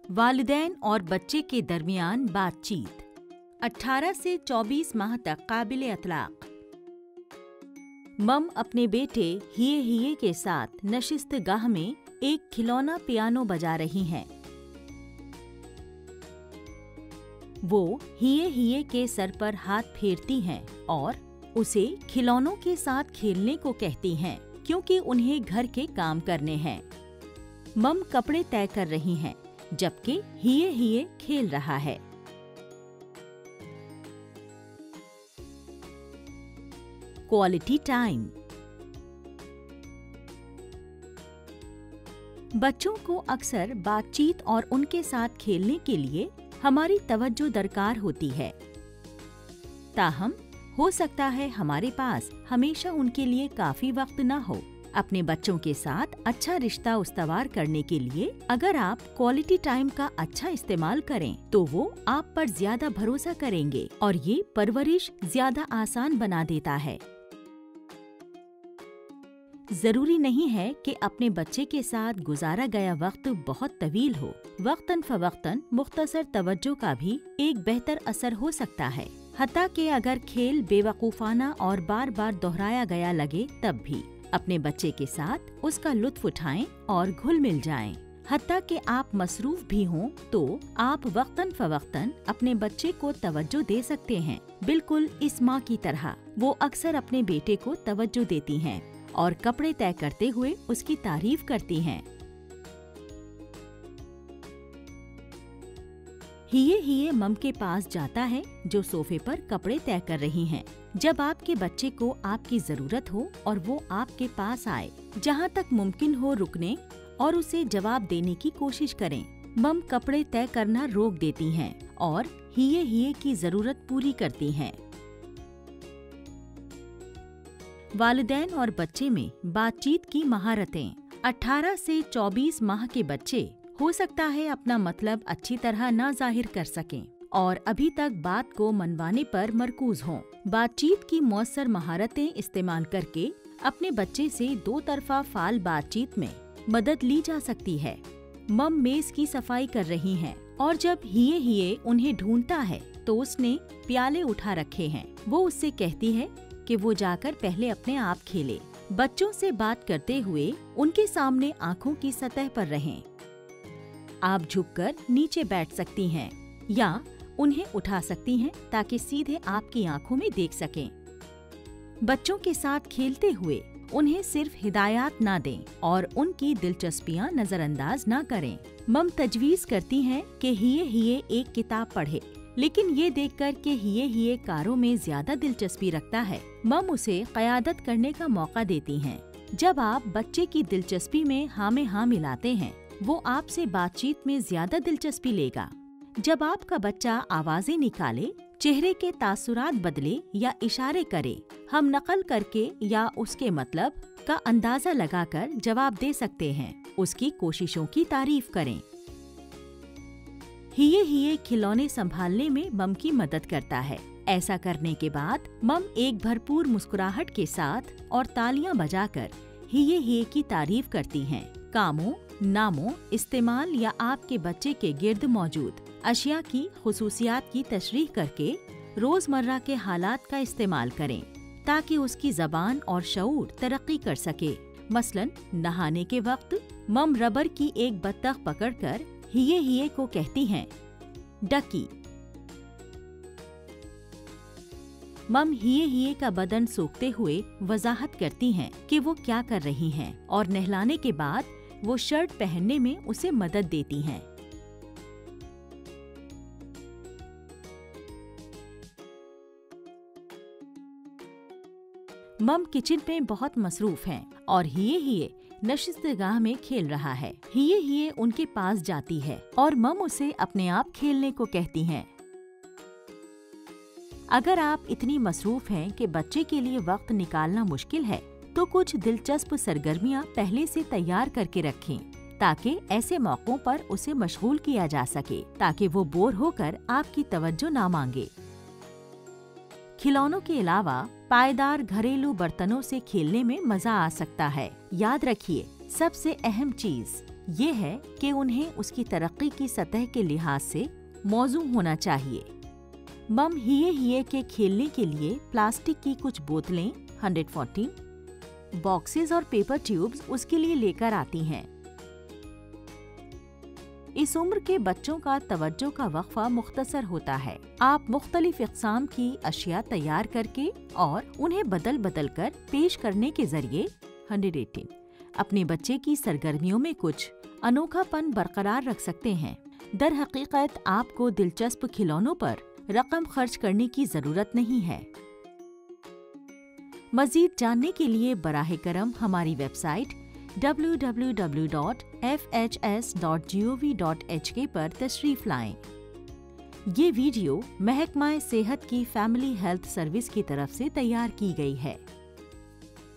والدین اور بچے کے درمیان بات چیت 18 سے 24 ماہ تک قابل اطلاق۔ مم اپنے بیٹے ہیے ہیے کے ساتھ نشست گاہ میں ایک کھلونا پیانو بجا رہی ہیں۔ وہ ہیے ہیے کے سر پر ہاتھ پھیرتی ہیں اور اسے کھلونوں کے ساتھ کھیلنے کو کہتی ہیں کیونکہ انہیں گھر کے کام کرنے ہیں۔ مم کپڑے طے کر رہی ہیں جبکہ ہیے ہیے کھیل رہا ہے۔ Quality time. بچوں کو اکثر بات چیت اور ان کے ساتھ کھیلنے کے لیے ہماری توجہ درکار ہوتی ہے، تاہم ہو سکتا ہے ہمارے پاس ہمیشہ ان کے لیے کافی وقت نہ ہو۔ اپنے بچوں کے ساتھ اچھا رشتہ استوار کرنے کے لیے اگر آپ کوالٹی ٹائم کا اچھا استعمال کریں تو وہ آپ پر زیادہ بھروسہ کریں گے اور یہ پرورش زیادہ آسان بنا دیتا ہے۔ ضروری نہیں ہے کہ اپنے بچے کے ساتھ گزارا گیا وقت بہت طویل ہو۔ وقتاً فوقتاً مختصر توجہ کا بھی ایک بہتر اثر ہو سکتا ہے، حتیٰ کہ اگر کھیل بے وقوفانہ اور بار بار دہرایا گیا لگے تب بھی۔ اپنے بچے کے ساتھ اس کا لطف اٹھائیں اور گھل مل جائیں۔ حتیٰ کہ آپ مصروف بھی ہوں تو آپ وقتاً فوقتاً اپنے بچے کو توجہ دے سکتے ہیں، بالکل اس ماں کی طرح وہ اکثر اپنے بیٹے کو توجہ دیتی ہیں اور کپڑے طے کرتے ہوئے اس کی تعریف کرتی ہیں۔ ہیے ہیے مم کے پاس جاتا ہے جو صوفے پر کپڑے طے کر رہی ہیں۔ جب آپ کے بچے کو آپ کی ضرورت ہو اور وہ آپ کے پاس آئے، جہاں تک ممکن ہو رکنے اور اسے جواب دینے کی کوشش کریں۔ مم کپڑے طے کرنا روک دیتی ہیں اور ہیے ہیے کی ضرورت پوری کرتی ہیں۔ والدین اور بچے میں بات چیت کی مہارتیں۔ 18 سے 24 ماہ کے بچے ہو سکتا ہے اپنا مطلب اچھی طرح نہ ظاہر کر سکیں اور ابھی تک بات کو منوانے پر مرکوز ہوں۔ بات چیت کی مؤثر مہارتیں استعمال کر کے اپنے بچے سے دو طرفہ فعال بات چیت میں مدد لی جا سکتی ہے۔ مم میز کی صفائی کر رہی ہیں اور جب ہیے ہیے انہیں ڈھونڈتا ہے تو اس نے پیالے اٹھا رکھے ہیں۔ وہ اس سے کہتی ہے کہ وہ جا کر پہلے اپنے آپ کھیلے۔ بچوں سے بات کرتے ہوئے ان کے سامنے آنکھوں کی سطح پر رہیں۔ آپ جھک کر نیچے بیٹھ سکتی ہیں یا انہیں اٹھا سکتی ہیں تاکہ سیدھے آپ کی آنکھوں میں دیکھ سکیں۔ بچوں کے ساتھ کھیلتے ہوئے انہیں صرف ہدایات نہ دیں اور ان کی دلچسپیاں نظر انداز نہ کریں۔ مم تجویز کرتی ہیں کہ ہیے ہیے ایک کتاب پڑھے، لیکن یہ دیکھ کر کہ ہیے ہیے کاروں میں زیادہ دلچسپی رکھتا ہے، مم اسے قیادت کرنے کا موقع دیتی ہیں۔ جب آپ بچے کی دلچسپی میں ہاں میں ہاں ملاتے ہیں، وہ آپ سے بات چیت میں زیادہ دلچسپی لے گا۔ جب آپ کا بچہ آوازیں نکالے، چہرے کے تاثرات بدلے یا اشارے کرے، ہم نقل کر کے یا اس کے مطلب کا اندازہ لگا کر جواب دے سکتے ہیں۔ اس کی کوششوں کی تعریف کریں۔ ہیے ہیے کھلونے سنبھالنے میں مم کی مدد کرتا ہے۔ ایسا کرنے کے بعد مم ایک بھرپور مسکراہٹ کے ساتھ اور تالیاں بجا کر ہیے ہیے کی تعریف کرتی ہیں۔ کاموں، ناموں، استعمال یا آپ کے بچے کے گرد موجود اشیاء کی خصوصیات کی تشریح کر کے روزمرہ کے حالات کا استعمال کریں تاکہ اس کی زبان اور شعور ترقی کر سکے۔ مثلاً نہانے کے وقت مم ربر کی ایک بطخ پکڑ کر ہیے ہیے کو کہتی ہیں، ڈکی۔ مم ہیے ہیے کا بدن سوکھتے ہوئے وضاحت کرتی ہیں کہ وہ کیا کر رہی ہیں اور نہلانے کے بعد وہ شرٹ پہننے میں اسے مدد دیتی ہیں۔ مم کچن میں بہت مصروف ہیں اور ہیے ہیے نشست گاہ میں کھیل رہا ہے۔ ہیے ہیے ان کے پاس جاتی ہے اور مم اسے اپنے آپ کھیلنے کو کہتی ہیں۔ اگر آپ اتنی مصروف ہیں کہ بچے کے لیے وقت نکالنا مشکل ہے تو کچھ دلچسپ سرگرمیاں پہلے سے تیار کر کے رکھیں تاکہ ایسے موقعوں پر اسے مشغول کیا جا سکے تاکہ وہ بور ہو کر آپ کی توجہ نہ مانگے۔ کھلونوں کے علاوہ پائیدار گھریلو برتنوں سے کھیلنے میں مزہ آ سکتا ہے۔ یاد رکھیے، سب سے اہم چیز یہ ہے کہ انہیں اس کی ترقی کی سطح کے لحاظ سے موزوں ہونا چاہیے۔ مم ہیے کے کھیلنے کے لیے پلاسٹک کی کچھ بوتلیں 114 باکسز اور پیپر ٹیوبز اس کے لیے لے کر آتی ہیں۔ اس عمر کے بچوں کا توجہ کا وقفہ مختصر ہوتا ہے۔ آپ مختلف اقسام کی اشیاء تیار کر کے اور انہیں بدل بدل کر پیش کرنے کے ذریعے 118 اپنے بچے کی سرگرمیوں میں کچھ انوکھا پن برقرار رکھ سکتے ہیں۔ در حقیقت آپ کو دلچسپ کھلونوں پر رقم خرچ کرنے کی ضرورت نہیں ہے۔ مزید جاننے کے لیے براہ کرم ہماری ویب سائٹ www.fhs.gov.hk پر تشریف لائیں۔ یہ ویڈیو محکمہ صحت کی فیملی ہیلتھ سروس کی طرف سے تیار کی گئی ہے۔